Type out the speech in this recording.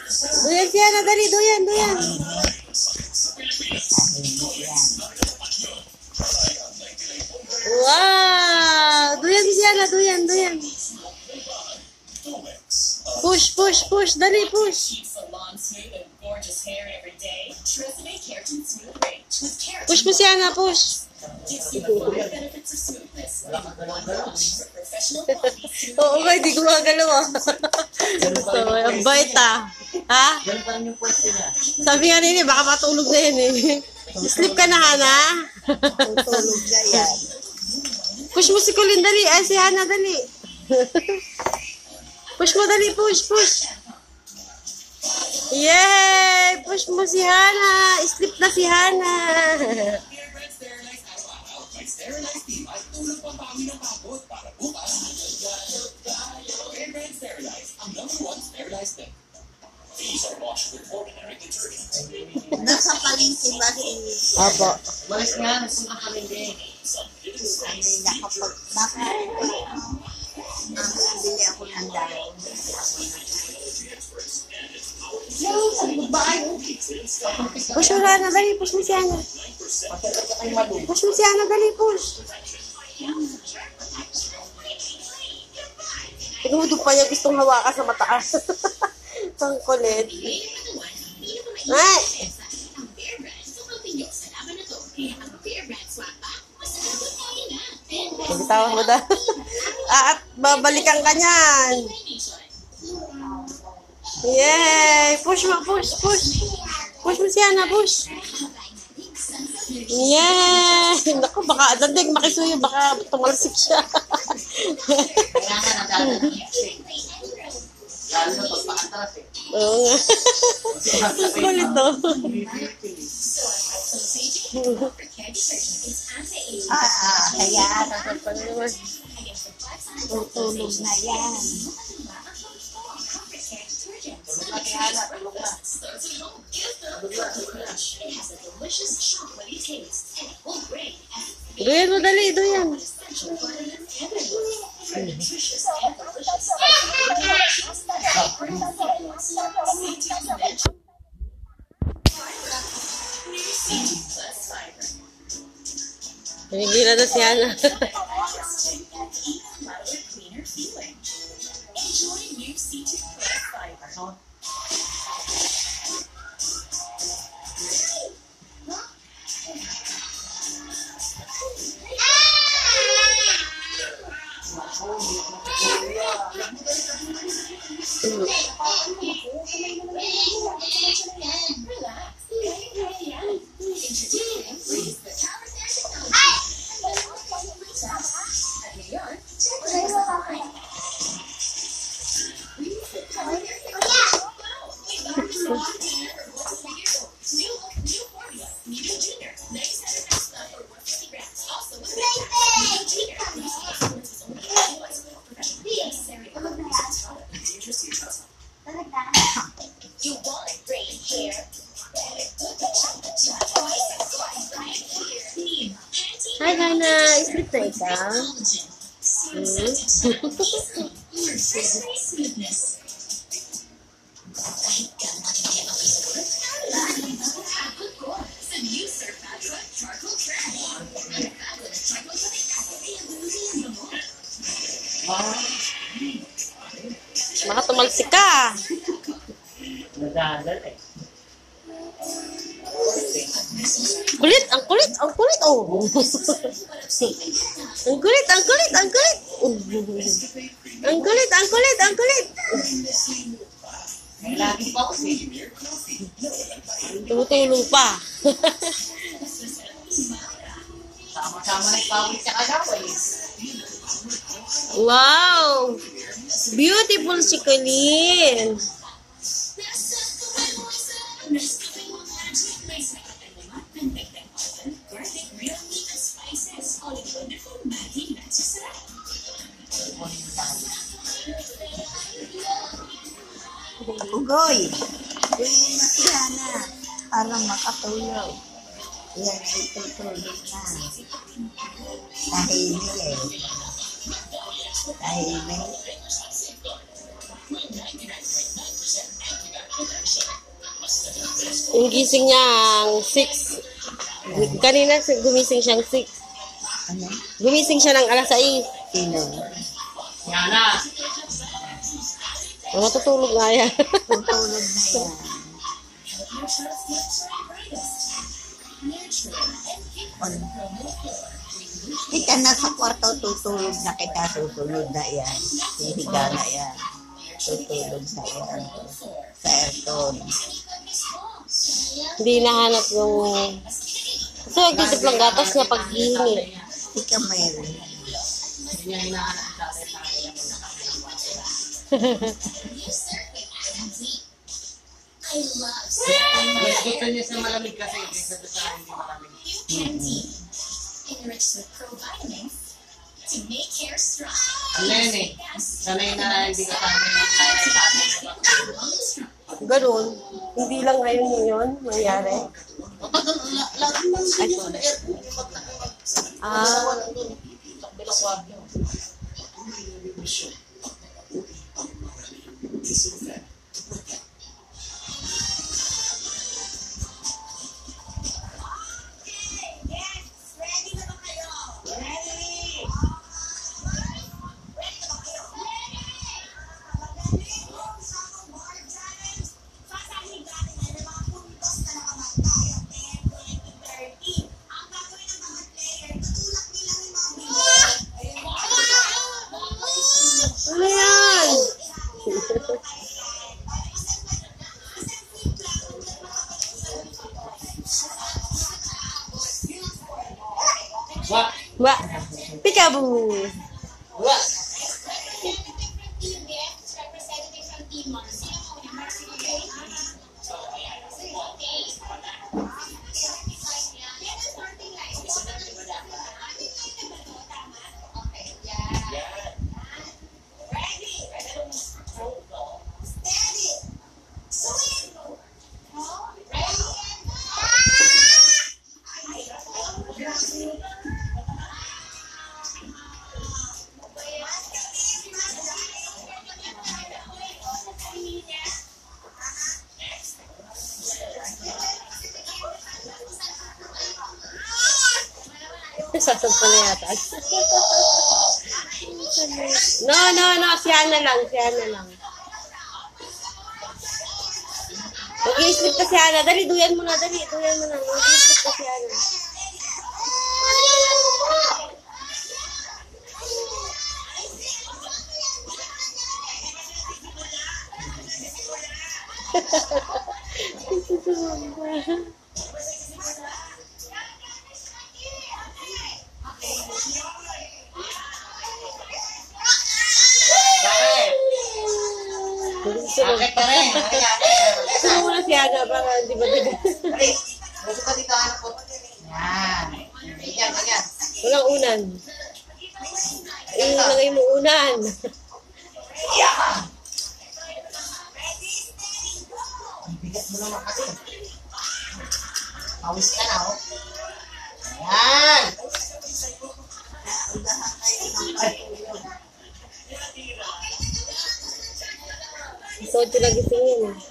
Duyan siya na, dali, duyan, duyan. Wow! Duyan siya na, duyan, duyan. Push, push, push, dali, push. Push mo siya na, push. Oo nga, hindi gumagalaw ah. So, ang bait ah. Ha? Sabi nga nini, baka matulog na yan eh. Sleep ka na, Hana? Tutulog na yan. Push mo si Colin, dali. Ay, si Hana, dali. Push mo, dali. Push, push. Yay! Push mo si Hana. Sleep na si Hana. Nasa palengke ba si... Apo. Malis nga, nasa palengke. Nakapag... Baka... Bili ako ng dahon. Push mo si Hana, dali. Push mo si Hana. Push mo si Hana, dali. Push. Tignan pa niya gustong hawakan sa mataas. Ang kulit. Ay! Pagkatawag mo daw. At babalikan ka niyan. Yay! Push mo, push, push. Push mo siya na, push. Yay! Naku, baka dadig makisuyo, baka tumalsik siya. Kailangan na dala ng lalo na pagpakatras eh. Oo nga. Ang kulit to. Kaya tutulog na yan. Duyan mo, dali, duyan. Pinigilan na si Hana. Hi, Hana. Sleep na ikaw? Baka tumalsik ka. Nadadal eh. Kulit, ang kulit, ang kulit, oh. Ang kulit, ang kulit, ang kulit. Ang kulit, ang kulit, ang kulit. Lagi pa ako eh. Tumutulong pa. Sama-sama nagpawit sa kagawa eh. Wow! Beautiful si Colin. Ugoy! Uy, masya na. Para makatulog. Yan ay tutulog na. Tahimik eh. Tahimik. Yung gising niya ang 6. Kanina gumising siyang 6. Ano? Gumising siya ng alas 6. Sino? Yana. Matutulog nga yan. Tutulog na yan. Kita na sa kwarto, tutulog na kita, tutulog na yan. Hihiga na yan. Tutulog na yan. Sa aircon. Hindi nahanap yung... Kasi nagtitiplang gatas na paghihingi. Ika mayroon. Hindi niya hinahanap sa akin. Mas gusto niya sa malamig kasi kaysa sa hindi malamig. Lene, sanay na hindi ka kami ng nanay sa atin. Ganun. Hindi lang ngayon yun mangyari. Ah, ano yan? Wah! Ba, peekaboo. Wah! Sasampa na yata. No. Siya na lang. Mag-i-sleep ka si Ana. Dali, duyan mo na. Mag-i-sleep ka si Ana. Bakit ka rin? Gusto mo na si Ana para di ba diba? Gusto ka dito anak ko. Yan. Ganyan. Walang unan. Ilagay mo unan. Bigat mo naman kasi. Pawis ka na, oh. Yan. So, ito nagisingin.